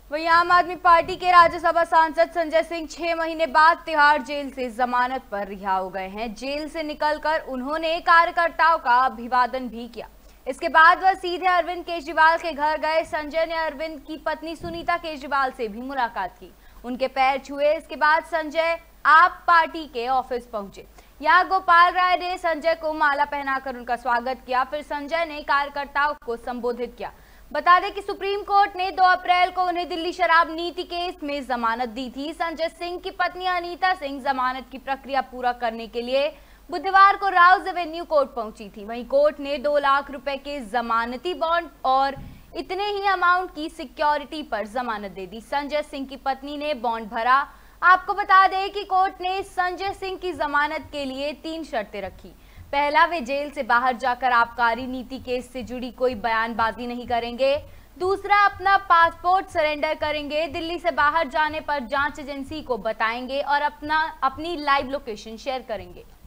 वहीं आम आदमी पार्टी के राज्यसभा सांसद संजय सिंह 6 महीने बाद तिहाड़ जेल से जमानत पर रिहा हो गए हैं। जेल से निकलकर उन्होंने कार्यकर्ताओं का अभिवादन भी किया। इसके बाद वह सीधे अरविंद केजरीवाल के घर गए। संजय ने अरविंद की पत्नी सुनीता केजरीवाल से भी मुलाकात की, उनके पैर छुए। इसके बाद संजय आप पार्टी के ऑफिस पहुंचे। यहाँ गोपाल राय ने संजय को माला पहनाकर उनका स्वागत किया। फिर संजय ने कार्यकर्ताओं को संबोधित किया। बता दें कि सुप्रीम कोर्ट ने 2 अप्रैल को उन्हें दिल्ली शराब नीति केस में जमानत दी थी। संजय सिंह की पत्नी अनीता सिंह जमानत की प्रक्रिया पूरा करने के लिए बुधवार को राउज एवेन्यू कोर्ट पहुंची थी। वहीं कोर्ट ने 2 लाख रुपए के जमानती बॉन्ड और इतने ही अमाउंट की सिक्योरिटी पर जमानत दे दी। संजय सिंह की पत्नी ने बॉन्ड भरा। आपको बता दें कि कोर्ट ने संजय सिंह की जमानत के लिए 3 शर्तें रखी। पहला, वे जेल से बाहर जाकर आबकारी नीति केस से जुड़ी कोई बयानबाजी नहीं करेंगे। दूसरा, अपना पासपोर्ट सरेंडर करेंगे, दिल्ली से बाहर जाने पर जांच एजेंसी को बताएंगे और अपनी लाइव लोकेशन शेयर करेंगे।